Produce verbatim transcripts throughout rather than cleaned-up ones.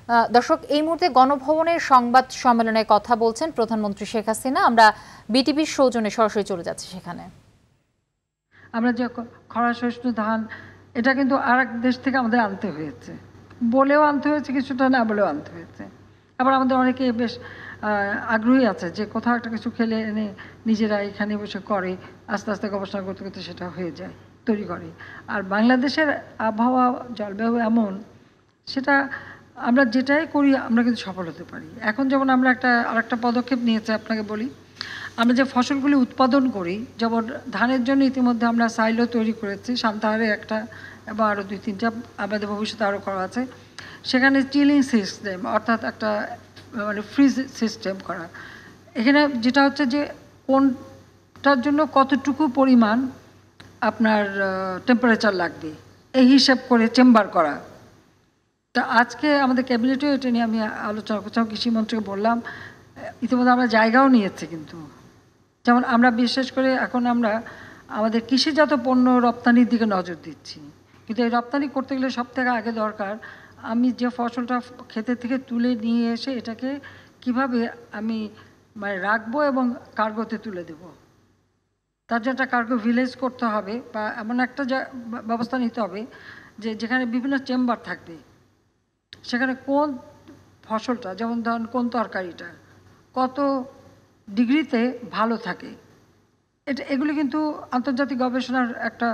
দর্শক, এই মুহূর্তে গণভবনের সংবাদ সম্মেলনে কথা বলছেন প্রধানমন্ত্রী শেখ হাসিনা। আমরা বিটিভির সৌজন্যে সরাসরি চলে যাচ্ছি সেখানে। আমরা যে খরা সহিষ্ণু ধান, এটা কিন্তু আর এক দেশ থেকে আমাদের আনতে হয়েছে, বলেও আনতে হয়েছে, কিছুটা না বলেও আনতে হয়েছে। আবার আমাদের অনেকে বেশ আগ্রহী আছে যে কোথাও একটা কিছু খেলে এনে নিজেরা এখানে বসে করে, আস্তে আস্তে গবেষণা করতে করতে সেটা হয়ে যায়, তৈরি করে। আর বাংলাদেশের আবহাওয়া জলবায়ু এমন, সেটা আমরা যেটাই করি আমরা কিন্তু সফল হতে পারি। এখন যেমন আমরা একটা আরেকটা পদক্ষেপ নিয়েছি, আপনাকে বলি, আমরা যে ফসলগুলি উৎপাদন করি, যেমন ধানের জন্য ইতিমধ্যে আমরা সাইলো তৈরি করেছি, সান্তাহারে একটা এবং আরও দুই তিনটা, আমাদের ভবিষ্যতে আরও করা আছে। সেখানে চিলিং সিস্টেম, অর্থাৎ একটা মানে ফ্রিজ সিস্টেম করা। এখানে যেটা হচ্ছে যে কোনটার জন্য কতটুকু পরিমাণ আপনার টেম্পারেচার লাগবে এই হিসাব করে চেম্বার করা। তা আজকে আমাদের ক্যাবিনেটেও এটা নিয়ে আমি আলোচনা করছিলাম, কৃষিমন্ত্রীকে বললাম, ইতিমধ্যে আমরা জায়গাও নিয়েছি। কিন্তু যেমন আমরা বিশেষ করে এখন আমরা আমাদের কৃষিজাত পণ্য রপ্তানির দিকে নজর দিচ্ছি, কিন্তু এই রপ্তানি করতে গেলে সব থেকে আগে দরকার আমি যে ফসলটা ক্ষেতের থেকে তুলে নিয়ে এসে এটাকে কিভাবে আমি মানে রাখবো এবং কার্গোতে তুলে দেব। তার জন্য একটা কার্গো ভিলেজ করতে হবে, বা এমন একটা ব্যবস্থা নিতে হবে যে যেখানে বিভিন্ন চেম্বার থাকবে, সেখানে কোন ফসলটা, যেমন ধরুন কোন তরকারিটা কত ডিগ্রিতে ভালো থাকে, এটা এগুলি কিন্তু আন্তর্জাতিক গবেষণার একটা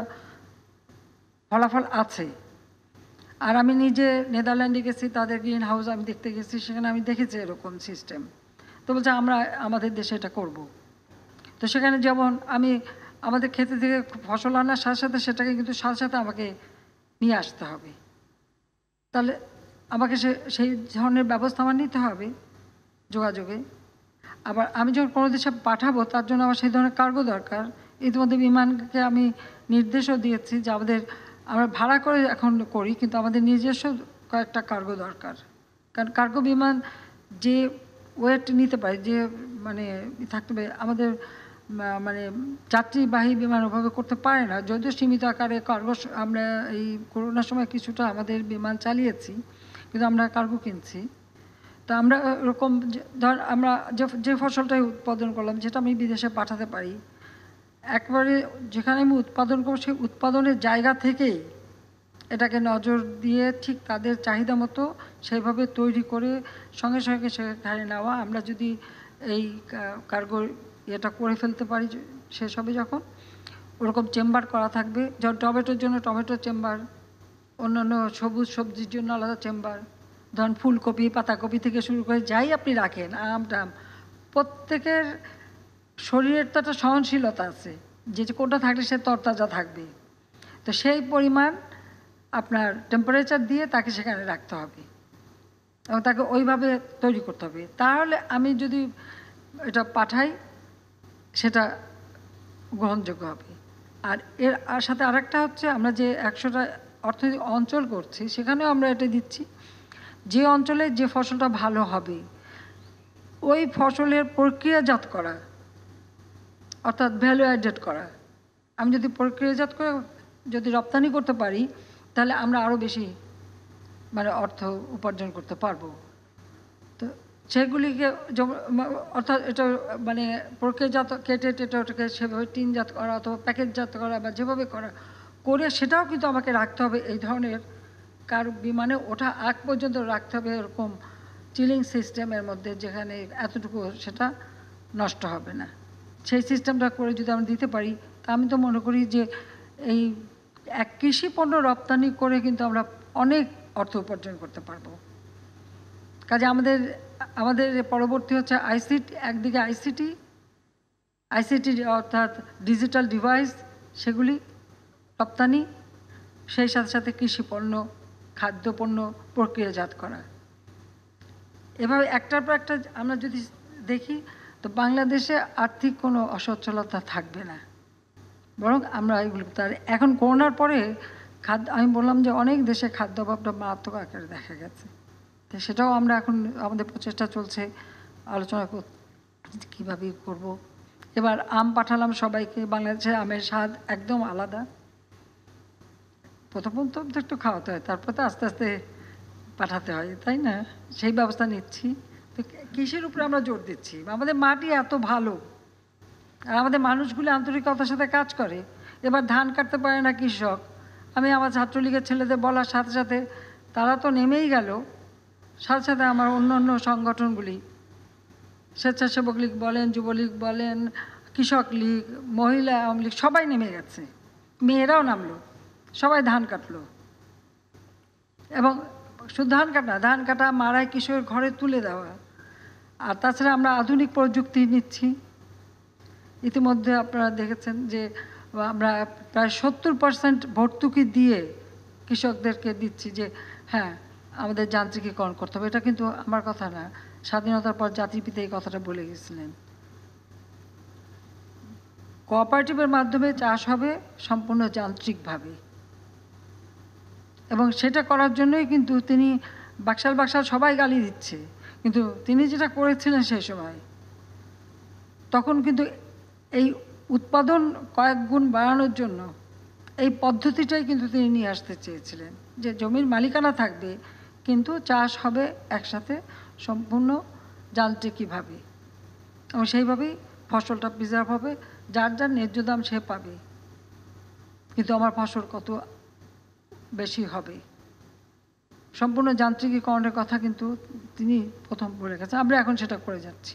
ফলাফল আছে। আর আমি নিজে নেদারল্যান্ডে গেছি, তাদের গ্রিন হাউস আমি দেখতে গেছি, সেখানে আমি দেখেছি এরকম সিস্টেম। তো বলছে আমরা আমাদের দেশে এটা করব। তো সেখানে যেমন আমি আমাদের ক্ষেত্রে থেকে ফসল আনার সাথে সাথে সেটাকে কিন্তু সাথে সাথে আমাকে নিয়ে আসতে হবে, তাহলে আমাকে সে সেই ধরনের ব্যবস্থা আমার নিতে হবে যোগাযোগে। আবার আমি যখন কোনো দেশে পাঠাবো তার জন্য আমার সেই ধরনের কার্গো দরকার। ইতিমধ্যে বিমানকে আমি নির্দেশও দিয়েছি যে আমাদের, আমরা ভাড়া করে এখন করি, কিন্তু আমাদের নিজস্ব কয়েকটা কার্গো দরকার। কারণ কার্গো বিমান যে ওয়েট নিতে পারে, যে মানে থাকতে পারে, আমাদের মানে যাত্রীবাহী বিমান ওভাবে করতে পারে না। যদিও সীমিত আকারে কার্গো আমরা এই করোনার সময় কিছুটা আমাদের বিমান চালিয়েছি, কিন্তু আমরা কার্গো কিনছি। তা আমরা এরকম ধর আমরা যে যে ফসলটাই উৎপাদন করলাম, যেটা আমি বিদেশে পাঠাতে পারি, একবারে যেখানে আমি উৎপাদন করব সেই উৎপাদনের জায়গা থেকেই এটাকে নজর দিয়ে ঠিক তাদের চাহিদা মতো সেইভাবে তৈরি করে সঙ্গে সঙ্গে সেখানে নেওয়া। আমরা যদি এই কার্গো এটা করে ফেলতে পারি শেষ হবে যখন, ওরকম চেম্বার করা থাকবে। যেমন টমেটোর জন্য টমেটো চেম্বার, অন্যান্য সবুজ সবজির জন্য আলাদা চেম্বার, ধরুন ফুলকপি পাতাকপি থেকে শুরু করে যাই আপনি রাখেন, আম টাম, প্রত্যেকের শরীরের তো একটা সহনশীলতা আছে, যে কোনটা থাকলে সে তরতাজা থাকবে। তো সেই পরিমাণ আপনার টেম্পারেচার দিয়ে তাকে সেখানে রাখতে হবে এবং তাকে ওইভাবে তৈরি করতে হবে। তাহলে আমি যদি এটা পাঠাই সেটা গ্রহণযোগ্য হবে। আর এর সাথে আরেকটা হচ্ছে, আমরা যে একশোটা অর্থনৈতিক অঞ্চল করছি সেখানেও আমরা এটা দিচ্ছি, যে অঞ্চলে যে ফসলটা ভালো হবে ওই ফসলের প্রক্রিয়াজাত করা, অর্থাৎ ভ্যালু অ্যাডেড করা। আমি যদি প্রক্রিয়াজাত করে যদি রপ্তানি করতে পারি তাহলে আমরা আরও বেশি মানে অর্থ উপার্জন করতে পারবো। তো সেগুলিকে অর্থাৎ এটা মানে প্রক্রিয়াজাত কেটে টেটে ওটাকে সেভাবে টিনজাত করা অথবা প্যাকেটজাত করা বা যেভাবে করা করে সেটাও কিন্তু আমাকে রাখতে হবে এই ধরনের কার বিমানে ওঠা আগ পর্যন্ত রাখতে হবে এরকম চিলিং সিস্টেমের মধ্যে, যেখানে এতটুকু সেটা নষ্ট হবে না। সেই সিস্টেমটা করে যদি আমরা দিতে পারি তা আমি তো মনে করি যে এই এক কৃষি পণ্য রপ্তানি করে কিন্তু আমরা অনেক অর্থ উপার্জন করতে পারবো। কাজে আমাদের আমাদের পরবর্তী হচ্ছে আইসিটি, একদিকে আইসিটি আইসিটি অর্থাৎ ডিজিটাল ডিভাইস, সেগুলি রপ্তানি, সেই সাথে সাথে কৃষি পণ্য খাদ্যপণ্য প্রক্রিয়াজাত করা। এভাবে একটার পর একটা আমরা যদি দেখি তো বাংলাদেশে আর্থিক কোনো অসচ্ছলতা থাকবে না, বরং আমরা এগুলো। তার এখন করোনার পরে খাদ্য, আমি বললাম যে অনেক দেশে খাদ্য অভাবটা মারাত্মক আকারে দেখা গেছে, তো সেটাও আমরা এখন আমাদের প্রচেষ্টা চলছে আলোচনা কীভাবে করব। এবার আম পাঠালাম সবাইকে, বাংলাদেশের আমের স্বাদ একদম আলাদা। প্রথম প্রথম তো একটু খাওয়াতে হয়, তারপর তো আস্তে আস্তে পাঠাতে হয়, তাই না? সেই ব্যবস্থা নিচ্ছি। তো কিসের উপরে আমরা জোর দিচ্ছি? আমাদের মাটি এত ভালো আর আমাদের মানুষগুলো আন্তরিকতার সাথে কাজ করে। এবার ধান কাটতে পারে না কৃষক, আমি আমার ছাত্রলীগের ছেলেদের বলার সাথে সাথে তারা তো নেমেই গেল, সাথে সাথে আমার অন্য অন্য সংগঠনগুলি, স্বেচ্ছাসেবক লীগ বলেন, যুবলীগ বলেন, কৃষক লীগ, মহিলা আওয়ামী লীগ, সবাই নেমে গেছে, মেয়েরাও নামলো, সবাই ধান কাটলো। এবং শুধু ধান কাটা, ধান কাটা, মাড়াই, কৃষকের ঘরে তুলে দেওয়া। আর তাছাড়া আমরা আধুনিক প্রযুক্তি নিচ্ছি। ইতিমধ্যে আপনারা দেখেছেন যে আমরা প্রায় সত্তর পার্সেন্ট ভর্তুকি দিয়ে কৃষকদেরকে দিচ্ছি যে হ্যাঁ আমাদের যান্ত্রিকীকরণ করতে হবে। এটা কিন্তু আমার কথা না, স্বাধীনতার পর জাতির পিতা এই কথাটা বলে গেছিলেন। কোঅপারেটিভের মাধ্যমে চাষ হবে সম্পূর্ণ যান্ত্রিকভাবে, এবং সেটা করার জন্যই কিন্তু তিনি বাকশাল বাকশাল সবাই গালি দিচ্ছে, কিন্তু তিনি যেটা করেছিলেন সেই সময়, তখন কিন্তু এই উৎপাদন কয়েক গুণ বাড়ানোর জন্য এই পদ্ধতিটাই কিন্তু তিনি নিয়ে আসতে চেয়েছিলেন, যে জমির মালিকানা থাকবে কিন্তু চাষ হবে একসাথে সম্পূর্ণ যান্ত্রিকীভাবে, এবং সেইভাবেই ফসলটা প্রিজার্ভ হবে, যার যার ন্যায্য দাম সে পাবে, কিন্তু আমার ফসল কত বেশি হবে। সম্পূর্ণ যান্ত্রিকীকরণের কথা কিন্তু তিনি প্রথম বলে গেছেন, আমরা এখন সেটা করে যাচ্ছি।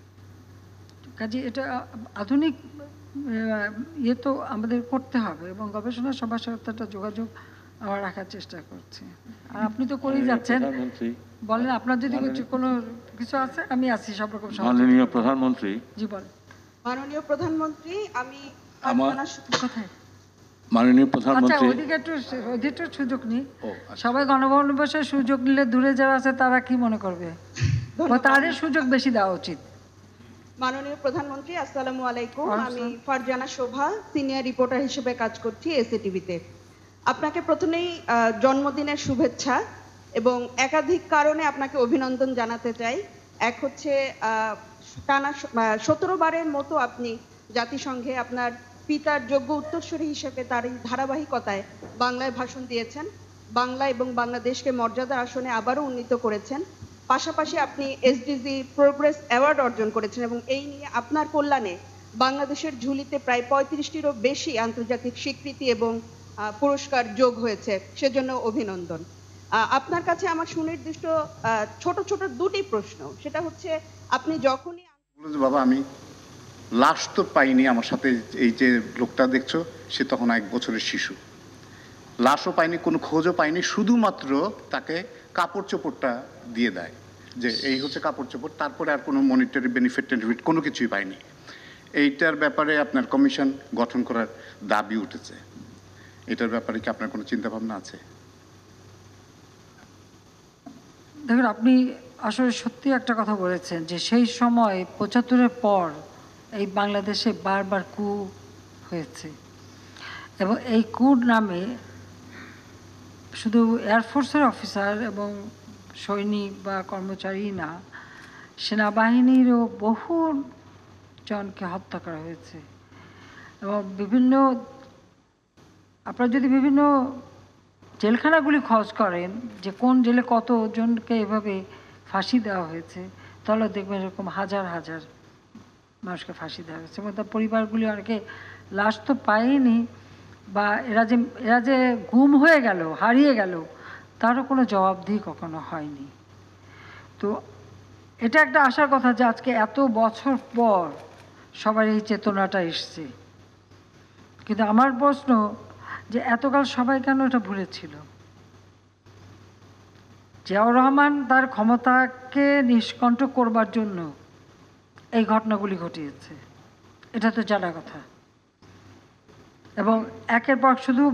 কাজে এটা আধুনিক ইয়ে তো আমাদের করতে হবে, এবং গবেষণা সবার সাথে একটা যোগাযোগ আমরা রাখার চেষ্টা করছি। আর আপনি তো করেই যাচ্ছেন, বলেন আপনার যদি কিছু কোনো কিছু আছে, আমি আছি সব রকম। মাননীয় প্রধানমন্ত্রী। জি বলেন। মাননীয় প্রধানমন্ত্রী, আমি কোথায় মাননীয় প্রধানমন্ত্রী, ওদিকে একটু ওদিকে সুযোগ নিই, সবাই গণভবন বসে সুযোগ নিলে দূরে যারা আছে তারা কি মনে করবে, তাদের সুযোগ বেশি দেওয়া উচিত। মাননীয় প্রধানমন্ত্রী, আসসালামু আলাইকুম। আমি ফারজানা শোভা, সিনিয়র রিপোর্টার হিসেবে কাজ করছি এসএটিভিতে। আপনাকে প্রথমেই জন্মদিনের শুভেচ্ছা এবং একাধিক কারণে আপনাকে অভিনন্দন জানাতে চাই। এক হচ্ছে টানা সতেরো বারের মতো আপনি জাতিসংঘে আপনার পিতার যোগ্য উত্তরসূরি হিসেবে তার এই ধারাবাহিকতায় বাংলায় ভাষণ দিয়েছেন, বাংলা এবং বাংলাদেশকে মর্যাদার আসনে আবারও উন্নীত করেছেন। পাশাপাশি আপনি এসডিজি প্রোগ্রেস অ্যাওয়ার্ড অর্জন করেছেন, এবং এই নিয়ে আপনার কল্যাণে বাংলাদেশের ঝুলিতে প্রায় পঁয়ত্রিশটিরও বেশি আন্তর্জাতিক স্বীকৃতি এবং পুরস্কার যোগ হয়েছে, সেজন্য অভিনন্দন। আপনার কাছে আমার সুনির্দিষ্ট ছোট ছোট দুটি প্রশ্ন, সেটা হচ্ছে আপনি যখনই বাবা আমি লাশ তো পাইনি, আমার সাথে এই যে লোকটা দেখছো সে তখন এক বছরের শিশু, লাশও পাইনি, কোনো খোঁজও পাইনি, শুধুমাত্র তাকে কাপড় চোপড়টা দিয়ে দেয় যে এই হচ্ছে কাপড় চোপড়, তারপরে আর কোনো মনিটারি বেনিফিট টেনিফিট কোনো কিছুই পাইনি। এইটার ব্যাপারে আপনার কমিশন গঠন করার দাবি উঠেছে, এটার ব্যাপারে কি আপনার কোনো চিন্তাভাবনা আছে? দেখুন, আপনি আসলে সত্যি একটা কথা বলেছেন যে সেই সময় পঁচাত্তরের পর এই বাংলাদেশে বারবার কু হয়েছে, এবং এই কুর নামে শুধু এয়ারফোর্সের অফিসার এবং সৈনিক বা কর্মচারী না, সেনাবাহিনীরও বহু জনকে হত্যা করা হয়েছে। এবং বিভিন্ন আপনারা যদি বিভিন্ন জেলখানাগুলি খোঁজ করেন যে কোন জেলে কতজনকে এভাবে ফাঁসি দেওয়া হয়েছে, তাহলে দেখবেন এরকম হাজার হাজার মানুষকে ফাঁসি দেওয়া হয়েছে, এবং তার পরিবারগুলি অনেকে লাশ তো পায়নি, বা এরা যে এরা যে গুম হয়ে গেল, হারিয়ে গেল, তারও কোনো জবাবদিহি কখনো হয়নি। তো এটা একটা আশার কথা যে আজকে এত বছর পর সবার এই চেতনাটা এসছে। কিন্তু আমার প্রশ্ন যে এতকাল সবাই কেন এটা ভুলেছিল? জিয়াউর রহমান তার ক্ষমতাকে নিষ্কণ্ঠ করবার জন্য এই ঘটনাগুলি ঘটিয়েছে, এটা তো জানা কথা। এবং একের পর শুধু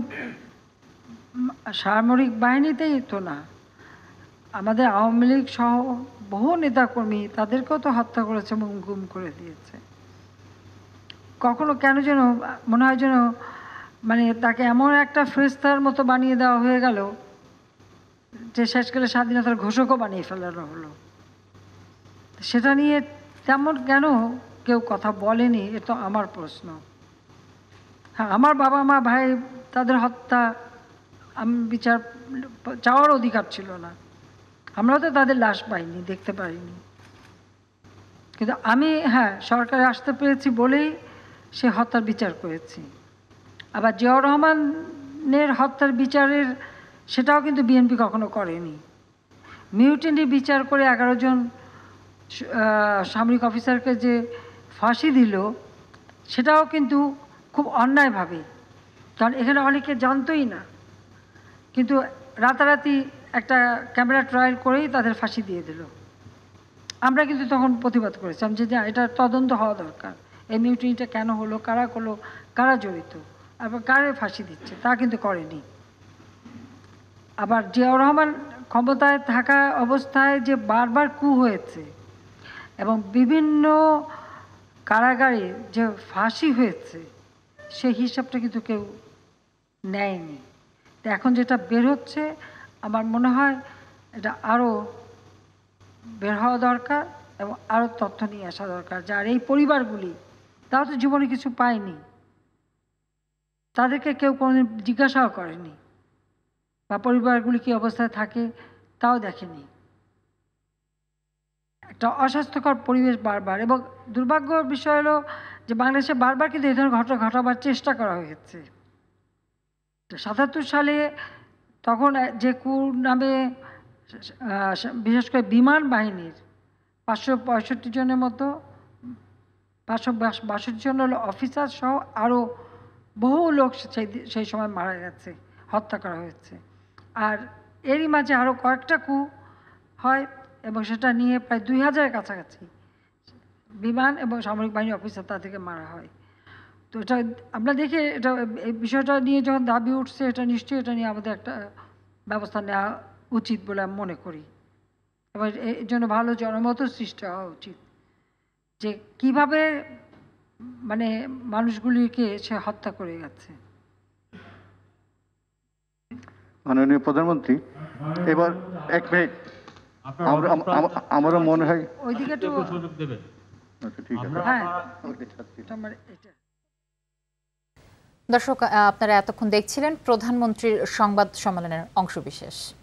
সামরিক বাহিনীতেই তো না, আমাদের আওয়ামী লীগ সহ বহু নেতাকর্মী তাদেরকেও তো হত্যা করেছে এবং গুম করে দিয়েছে। কখনো কেন যেন মনে হয় যেন মানে তাকে এমন একটা ফেরেশতার মতো বানিয়ে দেওয়া হয়ে গেল যে শেষকালে স্বাধীনতার ঘোষকও বানিয়ে ফেলানো হলো। সেটা নিয়ে তেমন কেন কেউ কথা বলেনি, এ তো আমার প্রশ্ন। হ্যাঁ, আমার বাবা মা ভাই তাদের হত্যা আমি বিচার চাওয়ার অধিকার ছিল না, আমরাও তো তাদের লাশ পাইনি, দেখতে পারিনি। কিন্তু আমি হ্যাঁ সরকারে আসতে পেরেছি বলেই সে হত্যার বিচার করেছি। আবার জিয়াউর রহমানের হত্যার বিচারের সেটাও কিন্তু বিএনপি কখনো করেনি। মিউটিনি বিচার করে এগারো জন সামরিক অফিসারকে যে ফাঁসি দিল সেটাও কিন্তু খুব অন্যায়ভাবে, কারণ এখানে অনেকে জানতোই না, কিন্তু রাতারাতি একটা ক্যামেরা ট্রায়াল করেই তাদের ফাঁসি দিয়ে দিল। আমরা কিন্তু তখন প্রতিবাদ করেছিলাম যে এটা তদন্ত হওয়া দরকার, এই মিউটিনিটা কেন হলো, কারা করলো, কারা জড়িত, আবার কারে ফাঁসি দিচ্ছে, তা কিন্তু করেনি। আবার জিয়াউর রহমান ক্ষমতায় থাকা অবস্থায় যে বারবার কু হয়েছে এবং বিভিন্ন কারাগারে যে ফাঁসি হয়েছে সেই হিসাবটা কিন্তু কেউ নেয়নি। তো এখন যেটা বের হচ্ছে আমার মনে হয় এটা আরও বের হওয়া দরকার এবং আরও তথ্য নিয়ে আসা দরকার। যার এই পরিবারগুলি তারা তো জীবনে কিছু পায়নি, তাদেরকে কেউ কোনোদিন জিজ্ঞাসাও করেনি, বা পরিবারগুলি কী অবস্থায় থাকে তাও দেখেনি। একটা অস্বাস্থ্যকর পরিবেশ বারবার, এবং দুর্ভাগ্যর বিষয় হলো যে বাংলাদেশে বারবার কিন্তু এই ধরনের ঘটনা ঘটাবার চেষ্টা করা হয়েছে। সাতাত্তর সালে তখন যে কুর নামে বিশেষ করে বিমান বাহিনীর পাঁচশো পঁয়ষট্টি জনের মতো পাঁচশো বাষট্টি জন হলো অফিসার সহ আরও বহু লোক সেই সেই সময় মারা গেছে, হত্যা করা হয়েছে। আর এরই মাঝে আরও কয়েকটা কু হয় এবং সেটা নিয়ে প্রায় দুই হাজারের কাছাকাছি বিমান এবং সামরিক বাহিনী অফিসার তাদেরকে মারা হয়। তো এটা আমরা দেখি এটা এই বিষয়টা নিয়ে যখন দাবি উঠছে, এটা নিশ্চয়ই এটা নিয়ে আমাদের একটা ব্যবস্থা নেওয়া উচিত বলে আমি মনে করি। এবং এর জন্য ভালো জনমত সৃষ্টি হওয়া উচিত যে কিভাবে মানে মানুষগুলিকে সে হত্যা করে গেছে। মাননীয় প্রধানমন্ত্রী, এবার এক মিনিট, আমারও মনে হয় ওইদিকে একটু সুযোগ দেবেন। আচ্ছা ঠিক আছে। হ্যাঁ আমার এটা দর্শক, আপনারা এতক্ষণ দেখছিলেন প্রধানমন্ত্রীর সংবাদ সম্মেলনের অংশবিশেষ।